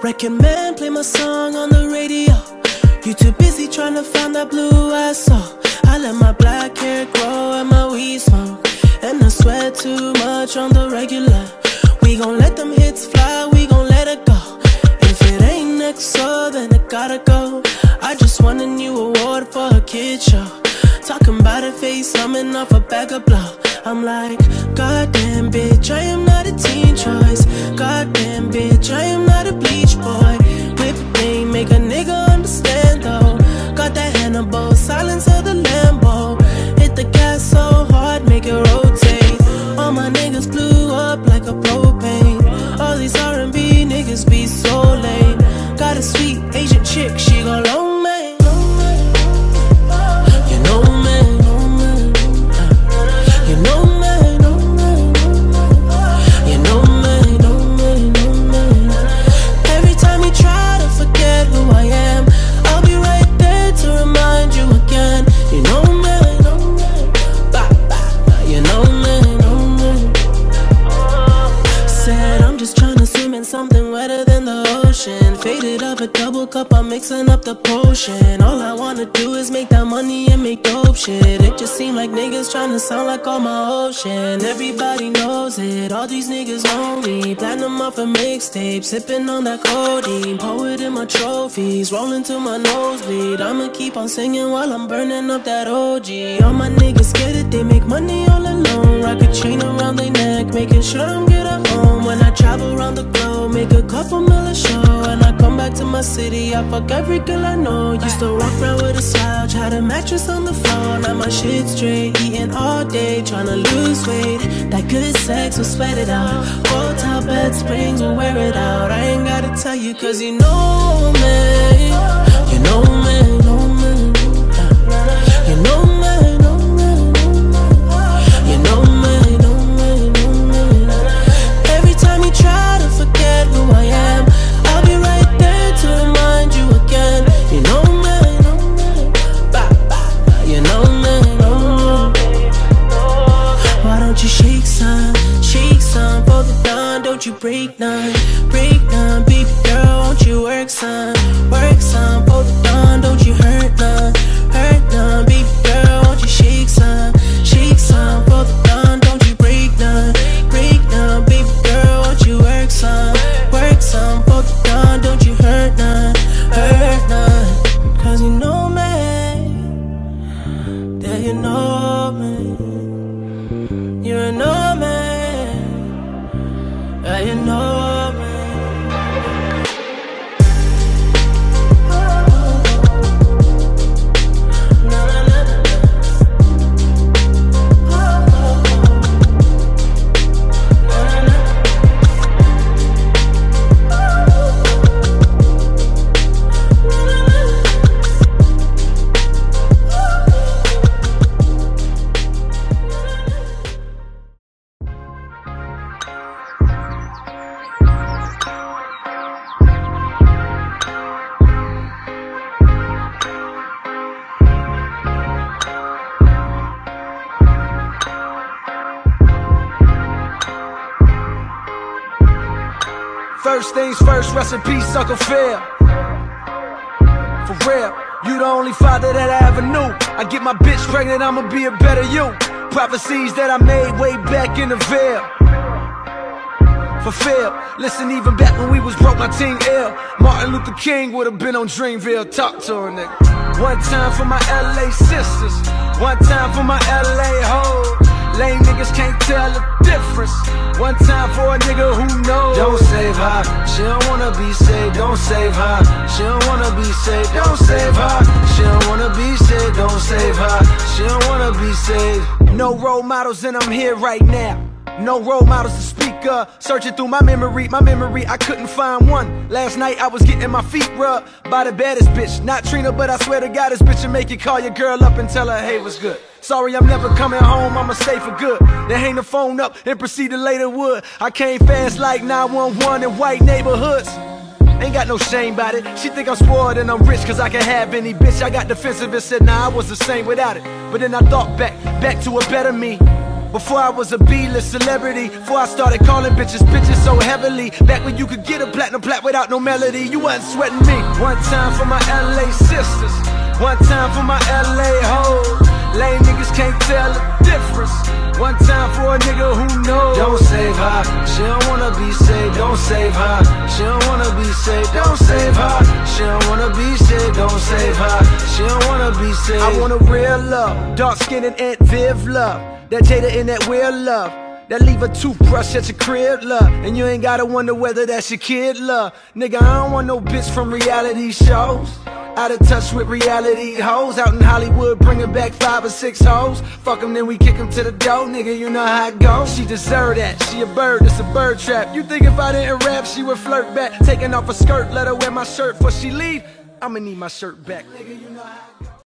Record man, play my song on the radio. You too busy trying to find that blue I saw. I let my black hair grow and my weed smoke, and I sweat too much on the regular. We gon' let them hits fly, we gon' let it go. If it ain't next, so then it gotta go. I just won a new award for a kid show. Talking about a face, coming off a bag of blow. I'm like, goddamn bitch, I am not a teen choice. Goddamn bitch, I am not a bleach boy. Whip game, make a nigga understand though. Got that Hannibal, silence of the Lambo. Hit the gas so hard, make it rotate. All my niggas blew up like a propane. All these R&B niggas be so lame. Got a sweet Asian chick, she go long man. You know me, you know me, you know me. Every time you try to forget who I am, I'll be right there to remind you again. You know me, you know me. Said I'm just trying to swim in something wetter than the ocean. Faded up a double cup, I'm mixing up the potion. All I wanna do is make that money and make dope shit. It just seem like niggas trying to sound like all my ocean. Everybody knows it, all these niggas know me. Platinum off a mixtape, sipping on that codeine. Poet in my trophies, rolling to my nosebleed. I'ma keep on singing while I'm burning up that OG. All my niggas scared that they make money all alone. Rock a chain around their neck, making sure I'm good at home. When I travel around the globe, make a couple mil a show. And I come back to my city, I fuck every girl I know. Used to walk around with a slouch, had a mattress on the floor. Now my shit straight, eating all day, tryna lose weight. That good sex will sweat it out. Hotel bed springs will wear it out. I ain't gotta tell you cause you know me. You know me, know me. You know me, know me. You know me, know me, know me. Every time you try to forget who I am, I'll be right there to remind you again. You know me, know me. You know me, know me. Why don't you shake some for the dawn? Don't you break none, baby girl, won't you work some for the dawn? Don't you hurt none, baby girl, won't you shake some for the dawn? Don't you break none, baby girl, won't you work some for the dawn? Don't you hurt none, cause you know me, yeah, you know me, you know me, yeah, you know me. First things first, rest in peace, Uncle Phil. For real, you the only father that I ever knew. I get my bitch pregnant, I'ma be a better you. Prophecies that I made way back in the veil. Fulfilled, listen, even back when we was broke, my team ill. Martin Luther King would've been on Dreamville. Talk to her, nigga. One time for my LA sisters, one time for my LA hoes. Lame niggas can't tell the difference. One time for a nigga who knows. Don't save her, she don't wanna be saved. Don't save her, she don't wanna be saved. Don't save her, she don't wanna be saved. Don't save her, she don't wanna be saved. No role models and I'm here right now. No role models to speak of. Searching through my memory, I couldn't find one. Last night I was getting my feet rubbed by the baddest bitch. Not Trina, but I swear to God this bitch will make you call your girl up and tell her, hey, what's good? Sorry, I'm never coming home, I'ma stay for good. Then hang the phone up and proceed to lay the wood. I came fast like 911 in white neighborhoods. Ain't got no shame about it. She think I'm spoiled and I'm rich cause I can have any bitch. I got defensive and said nah, I was the same without it. But then I thought back to a better me. Before I was a B-list celebrity, before I started calling bitches so heavily. Back when you could get a platinum plat without no melody, you wasn't sweating me. One time for my LA sisters, one time for my LA hoes. Lame niggas can't tell the difference. One time for a nigga who knows. Don't save her, she don't wanna be saved. Don't save her, she don't wanna be saved. Don't save her, she don't wanna be saved. Don't save her, she don't wanna be saved. I want a real love, dark skin and Aunt Viv love. That Jada in that weird love, that leave a toothbrush at your crib, love. And you ain't gotta wonder whether that's your kid, love. Nigga, I don't want no bitch from reality shows. Out of touch with reality hoes. Out in Hollywood bringing back 5 or 6 hoes. Fuck them, then we kick them to the door. Nigga, you know how it goes. She deserve that, she a bird, it's a bird trap. You think if I didn't rap, she would flirt back? Taking off her skirt, let her wear my shirt before she leave. I'ma need my shirt back. Nigga, you know how it goes.